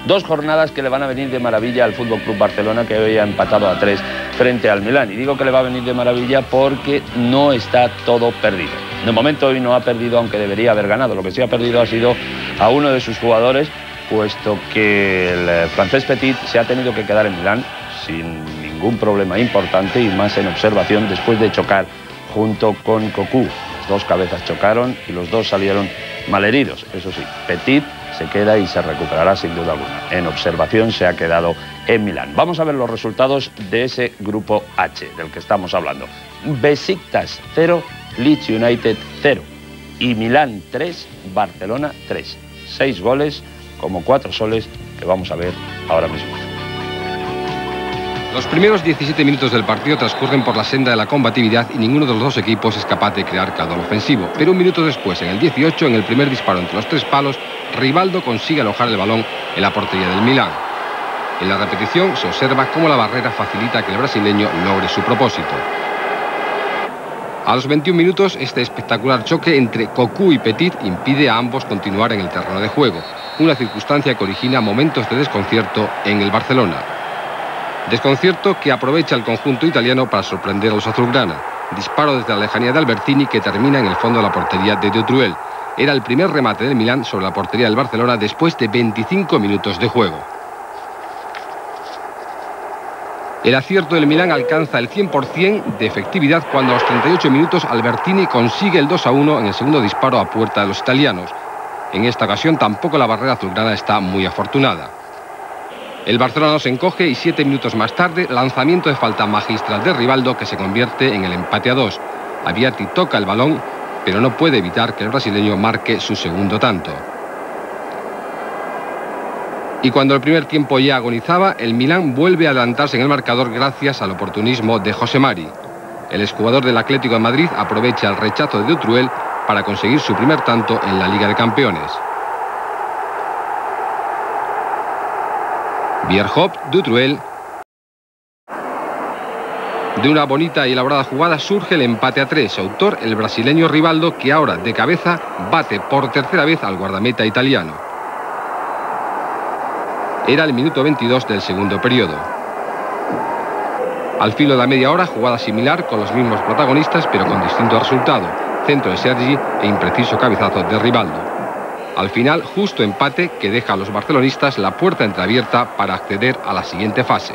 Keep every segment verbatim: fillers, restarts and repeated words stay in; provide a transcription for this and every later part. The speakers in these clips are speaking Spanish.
Dos jornadas que le van a venir de maravilla al Fútbol Club Barcelona, que hoy ha empatado a tres frente al Milán. Y digo que le va a venir de maravilla porque no está todo perdido. De momento hoy no ha perdido, aunque debería haber ganado. Lo que sí ha perdido ha sido a uno de sus jugadores, puesto que el francés Petit se ha tenido que quedar en Milán sin ningún problema importante y más en observación después de chocar junto con Cocu. Las dos cabezas chocaron y los dos salieron malheridos. Eso sí, Petit se queda y se recuperará sin duda alguna. En observación se ha quedado en Milán. Vamos a ver los resultados de ese grupo H del que estamos hablando. Besiktas cero, Leeds United cero y Milán tres, Barcelona tres. Seis goles como cuatro soles que vamos a ver ahora mismo. Los primeros diecisiete minutos del partido transcurren por la senda de la combatividad y ninguno de los dos equipos es capaz de crear caudal ofensivo. Pero un minuto después, en el dieciocho, en el primer disparo entre los tres palos, Rivaldo consigue alojar el balón en la portería del Milán. En la repetición se observa cómo la barrera facilita que el brasileño logre su propósito. A los veintiún minutos, este espectacular choque entre Cocu y Petit impide a ambos continuar en el terreno de juego, una circunstancia que origina momentos de desconcierto en el Barcelona. Desconcierto que aprovecha el conjunto italiano para sorprender a los azulgrana. Disparo desde la lejanía de Albertini que termina en el fondo de la portería de Dutruel. Era el primer remate del Milán sobre la portería del Barcelona después de veinticinco minutos de juego. El acierto del Milán alcanza el cien por cien de efectividad cuando a los treinta y ocho minutos Albertini consigue el dos a uno en el segundo disparo a puerta de los italianos. En esta ocasión tampoco la barrera azulgrana está muy afortunada. El Barcelona se encoge y siete minutos más tarde, lanzamiento de falta magistral de Rivaldo que se convierte en el empate a dos. Aviati toca el balón, pero no puede evitar que el brasileño marque su segundo tanto. Y cuando el primer tiempo ya agonizaba, el Milán vuelve a adelantarse en el marcador gracias al oportunismo de José Mari. El exjugador del Atlético de Madrid aprovecha el rechazo de Dutruel para conseguir su primer tanto en la Liga de Campeones. Bierhoff, Dutruel. De una bonita y elaborada jugada surge el empate a tres. Autor el brasileño Rivaldo, que ahora de cabeza bate por tercera vez al guardameta italiano. Era el minuto veintidós del segundo periodo. Al filo de la media hora, jugada similar con los mismos protagonistas, pero con distinto resultado. Centro de Sergi e impreciso cabezazo de Rivaldo. Al final, justo empate que deja a los barcelonistas la puerta entreabierta para acceder a la siguiente fase.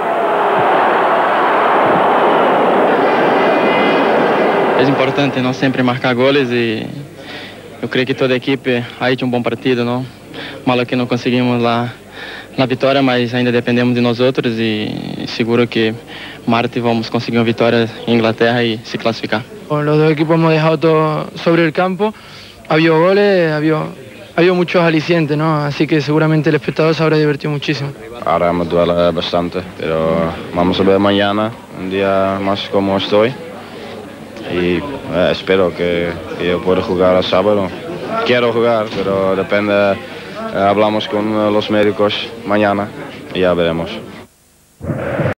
Es importante no siempre marcar goles y yo creo que toda equipe ha hecho un buen partido, ¿no? Malo que no conseguimos la, la victoria, mas ainda dependemos de nosotros y seguro que martes vamos a conseguir una victoria en Inglaterra y se clasificar. Los dos equipos hemos dejado todo sobre el campo, ha habido goles, ha habido, ha habido muchos alicientes, ¿no? Así que seguramente el espectador se habrá divertido muchísimo. Ahora me duele bastante, pero vamos a ver mañana, un día más como estoy. Y eh, espero que, que yo pueda jugar el sábado. Quiero jugar, pero depende, eh, hablamos con los médicos mañana y ya veremos.